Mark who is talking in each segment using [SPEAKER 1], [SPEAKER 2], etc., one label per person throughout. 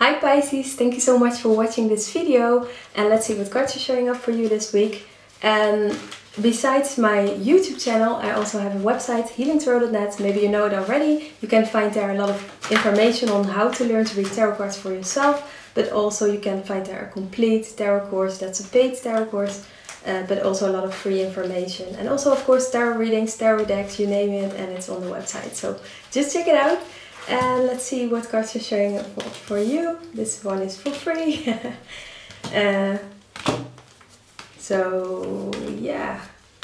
[SPEAKER 1] Hi Pisces, thank you so much for watching this video, and let's see what cards are showing up for you this week. And besides my YouTube channel, I also have a website, healingtarot.net. Maybe you know it already. You can find there a lot of information on how to learn to read tarot cards for yourself, but also you can find there a complete tarot course, that's a paid tarot course, but also a lot of free information. And also of course tarot readings, tarot decks, you name it, and it's on the website. So just check it out. And let's see what cards are showing up for you. This one is for free. So yeah.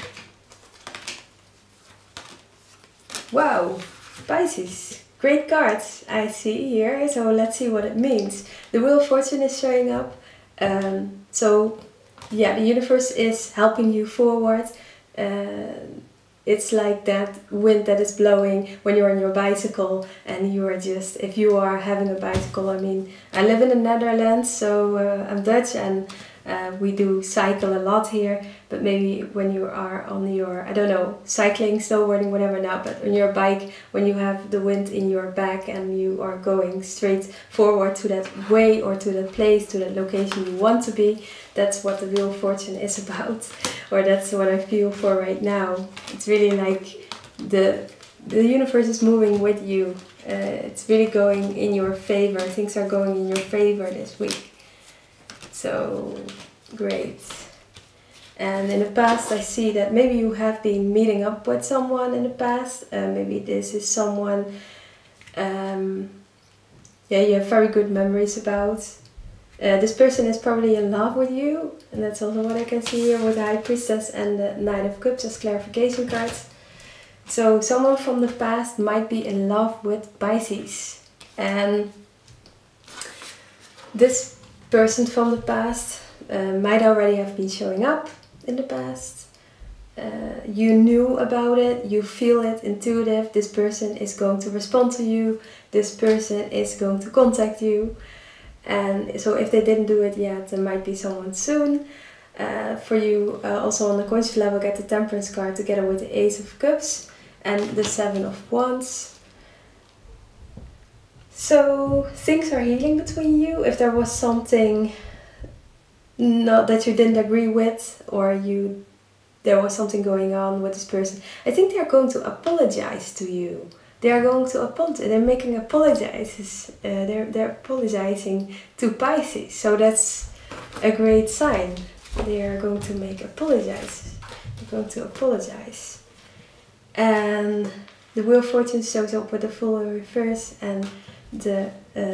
[SPEAKER 1] Wow, Pisces. Great cards I see here. So let's see what it means. The Wheel of Fortune is showing up. So yeah, the universe is helping you forward. It's like that wind that is blowing when you're on your bicycle and you are just, if you are having a bicycle, I mean, I live in the Netherlands, so I'm Dutch, and we do cycle a lot here, but maybe when you are on your, I don't know, cycling, snowboarding, whatever now, but on your bike, when you have the wind in your back and you are going straight forward to that way or to that place, to that location you want to be, that's what the Wheel of Fortune is about, or that's what I feel for right now. It's really like the universe is moving with you. It's really going in your favor. Things are going in your favor this week. So great. And in the past I see that maybe you have been meeting up with someone in the past. Maybe this is someone yeah, you have very good memories about. This person is probably in love with you, and that's also what I can see here with the High Priestess and the Knight of Cups as clarification cards. So someone from the past might be in love with Pisces, and this person from the past might already have been showing up in the past. You knew about it, you feel it, intuitive. This person is going to respond to you, this person is going to contact you. And so if they didn't do it yet, there might be someone soon. For you, also on the conscious level, get the Temperance card together with the Ace of Cups and the Seven of Wands. So things are healing between you. If there was something not that you didn't agree with, or there was something going on with this person, I think they're going to apologize to you. They are going to apologize. They're making apologizes. They're apologizing to Pisces. So that's a great sign. They are going to make apologizes. They're going to apologize. And the Wheel of Fortune shows up with the Fool in reverse and the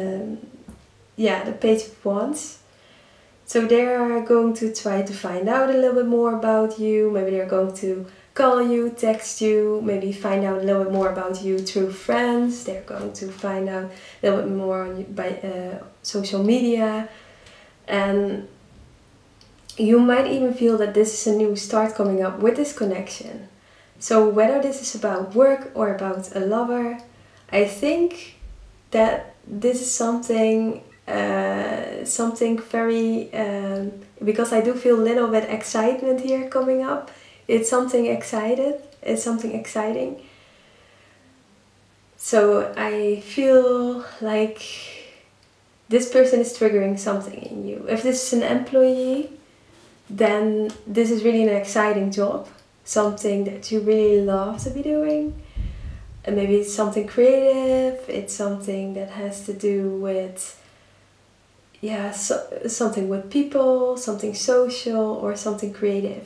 [SPEAKER 1] Page of Wands. So they are going to try to find out a little bit more about you. Maybe they're going to call you, text you, maybe find out a little bit more about you through friends. They're going to find out a little bit more on you by social media. And you might even feel that this is a new start coming up with this connection. So whether this is about work or about a lover, I think that this is something very, because I do feel a little bit excitement here coming up. It's something excited, it's something exciting. So I feel like this person is triggering something in you. If this is an employee, then this is really an exciting job. Something that you really love to be doing. And maybe it's something creative, it's something that has to do with, yeah, something with people, something social, or something creative.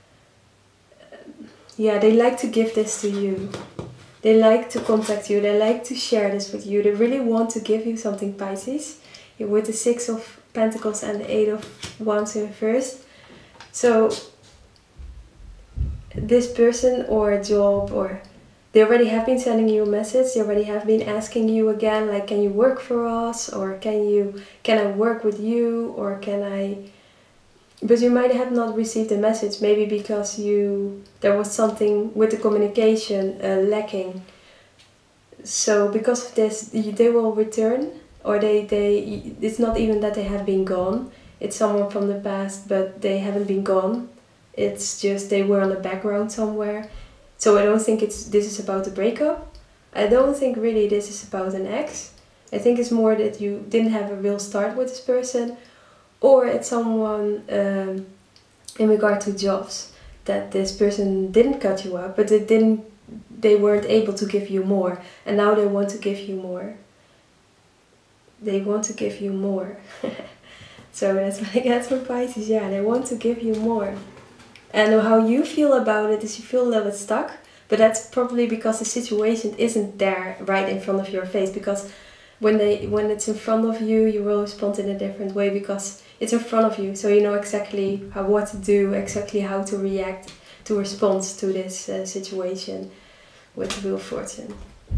[SPEAKER 1] Yeah, they like to give this to you. They like to contact you. They like to share this with you. They really want to give you something, Pisces. With the Six of Pentacles and the Eight of Wands in reverse. So this person or a job, or they already have been sending you a message. They already have been asking you again, like, can you work for us? Or can I work with you? Or can I... But you might have not received a message, maybe because there was something with the communication lacking. So because of this, they will return, or it's not even that they have been gone. It's someone from the past, but they haven't been gone. It's just they were on the background somewhere. So I don't think this is about a breakup. I don't think really this is about an ex. I think it's more that you didn't have a real start with this person, or it's someone in regard to jobs, that this person didn't cut you up, but they weren't able to give you more, and now they want to give you more. They want to give you more. So that's what I get from Pisces. Yeah, they want to give you more. And how you feel about it is you feel a little bit stuck, but that's probably because the situation isn't there right in front of your face. Because when it's in front of you, you will respond in a different way because it's in front of you. So you know exactly what to do, exactly how to react, to respond to this situation with the Wheel of Fortune.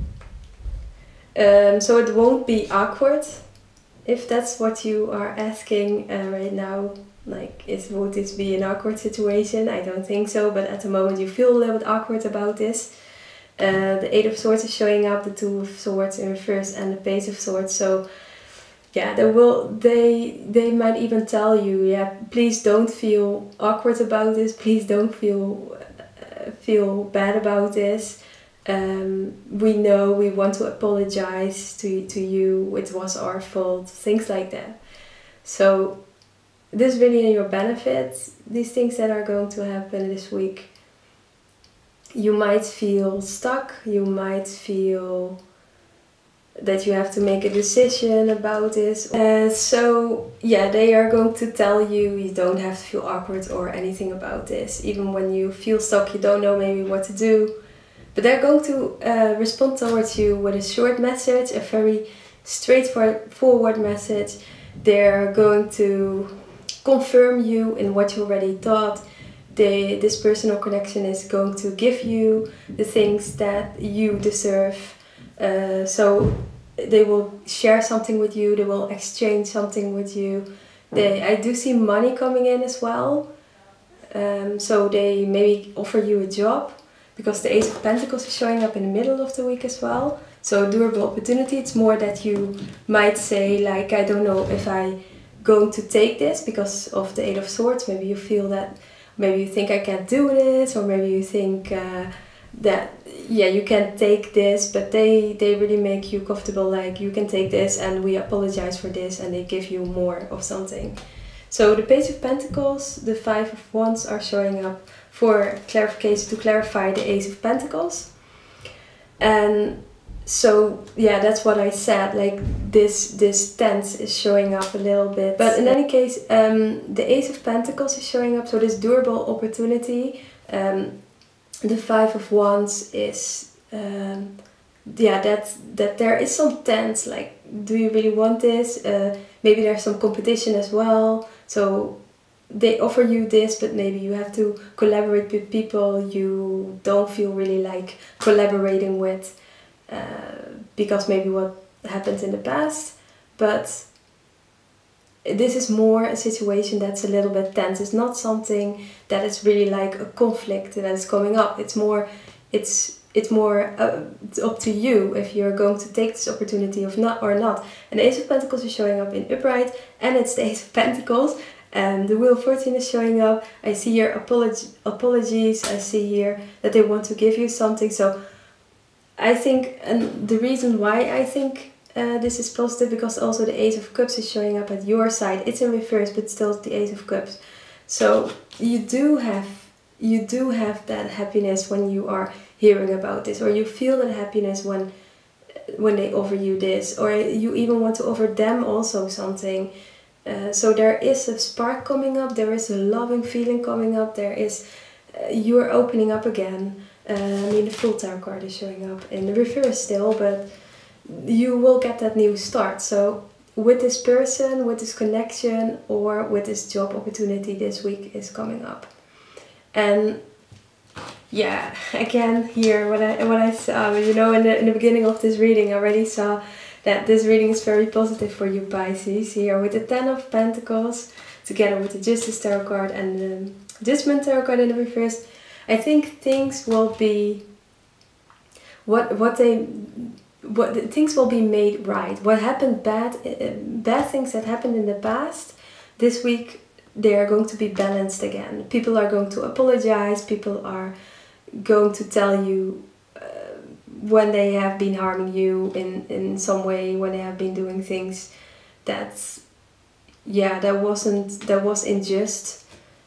[SPEAKER 1] So it won't be awkward, if that's what you are asking right now. Like, would this be an awkward situation? I don't think so, but at the moment you feel a little bit awkward about this. The Eight of Swords is showing up, the Two of Swords in reverse, and the Page of Swords. So yeah, they might even tell you, yeah, please don't feel awkward about this. Please don't feel bad about this. We know, we want to apologize to you. It was our fault. Things like that. So this is really in your benefit, these things that are going to happen this week. You might feel stuck, you might feel that you have to make a decision about this. So yeah, they are going to tell you don't have to feel awkward or anything about this. Even when you feel stuck, you don't know maybe what to do. But they're going to respond towards you with a short message, a very straightforward message. They're going to confirm you in what you already thought. This personal connection is going to give you the things that you deserve. So they will share something with you, they will exchange something with you. I do see money coming in as well. So they maybe offer you a job, because the Ace of Pentacles is showing up in the middle of the week as well. So durable opportunity, it's more that you might say, like, I don't know if I going to take this because of the Eight of Swords. Maybe you feel that, maybe you think I can't do this, or maybe you think that, yeah, you can't take this, but they really make you comfortable, like, you can take this and we apologize for this, and they give you more of something. So the Page of Pentacles, the Five of Wands are showing up for clarification, to clarify the Ace of Pentacles. And so yeah, that's what I said, like this tense is showing up a little bit. But in any case, the Ace of Pentacles is showing up, so this durable opportunity. The Five of Wands is, yeah, that there is some tense, like, do you really want this? Maybe there's some competition as well. So they offer you this, but maybe you have to collaborate with people you don't feel really like collaborating with, because maybe what happened in the past. But this is more a situation that's a little bit tense. It's not something that is really like a conflict that is coming up. It's more up to you if you're going to take this opportunity or not. And the Ace of Pentacles is showing up in upright, and it's the Ace of Pentacles. And the Wheel of Fortune is showing up. I see here apologies. I see here that they want to give you something. So I think, and the reason why I think this is positive, because also the Ace of Cups is showing up at your side. It's in reverse, but still the Ace of Cups. So you do have that happiness when you are hearing about this, or you feel that happiness when they offer you this, or you even want to offer them also something. So there is a spark coming up, there is a loving feeling coming up, there is, you are opening up again. I mean, the Full Tarot card is showing up in the reverse still, but you will get that new start. So with this person, with this connection, or with this job opportunity this week is coming up. And yeah, again here what I saw, you know, in the beginning of this reading I already saw that this reading is very positive for you, Pisces. Here with the Ten of Pentacles together with the Justice Tarot card and the Judgment Tarot card in the reverse, I think things will be things will be made right. What happened bad things that happened in the past, this week they are going to be balanced again. People are going to apologize, people are going to tell you when they have been harming you in some way, when they have been doing things that, yeah, that was unjust.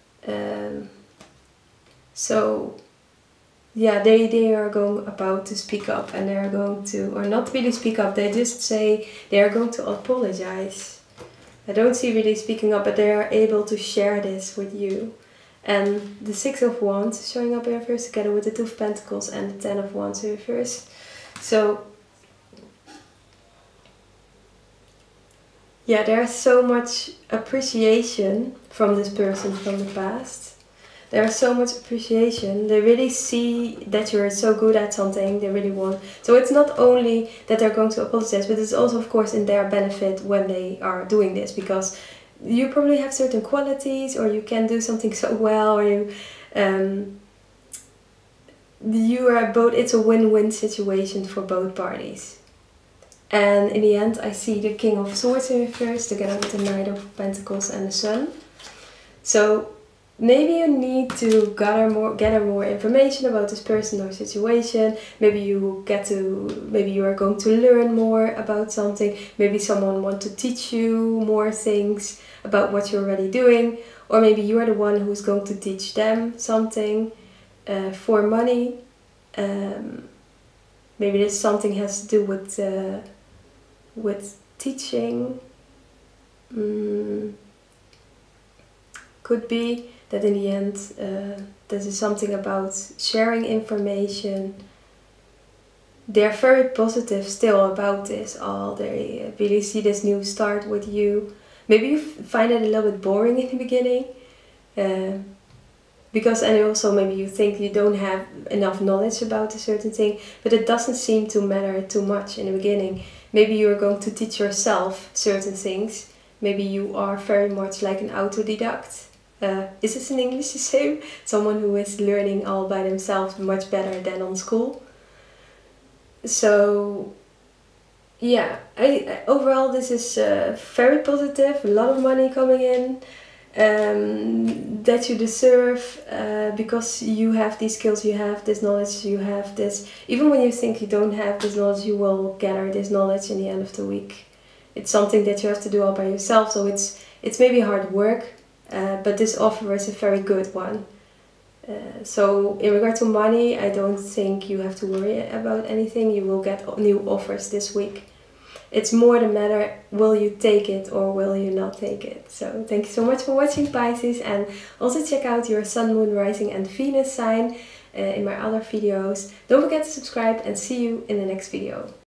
[SPEAKER 1] So yeah, they are going about to speak up, and they are going to, or not really speak up, they just say they are going to apologize. I don't see really speaking up, but they are able to share this with you. And the Six of Wands is showing up in reverse together with the Two of Pentacles and the Ten of Wands in reverse. So yeah, there's so much appreciation from this person from the past. There's so much appreciation. They really see that you're so good at something. They really want. So it's not only that they're going to apologize, but it's also, of course, in their benefit when they are doing this, because you probably have certain qualities, or you can do something so well, or you are both. It's a win-win situation for both parties. And in the end, I see the King of Swords in reverse together with the Knight of Pentacles and the Sun. So maybe you need to gather more information about this person or situation. Maybe you are going to learn more about something. Maybe someone wants to teach you more things about what you're already doing. Or maybe you are the one who's going to teach them something for money. Maybe this something has to do with teaching. Could be that in the end this is something about sharing information. They're very positive still about this all. They really see this new start with you. Maybe you find it a little bit boring in the beginning, because, and also maybe you think you don't have enough knowledge about a certain thing, but it doesn't seem to matter too much in the beginning. Maybe you're going to teach yourself certain things. Maybe you are very much like an autodidact. Is this in English the same? Someone who is learning all by themselves much better than on school. So yeah, overall this is very positive. A lot of money coming in that you deserve, because you have these skills, you have this knowledge, you have this. Even when you think you don't have this knowledge, you will gather this knowledge in the end of the week. It's something that you have to do all by yourself, so it's maybe hard work. But this offer is a very good one. So in regard to money, I don't think you have to worry about anything. You will get new offers this week. It's more the matter, will you take it or will you not take it? So thank you so much for watching, Pisces, and also check out your Sun, Moon, Rising and Venus sign in my other videos. Don't forget to subscribe, and see you in the next video.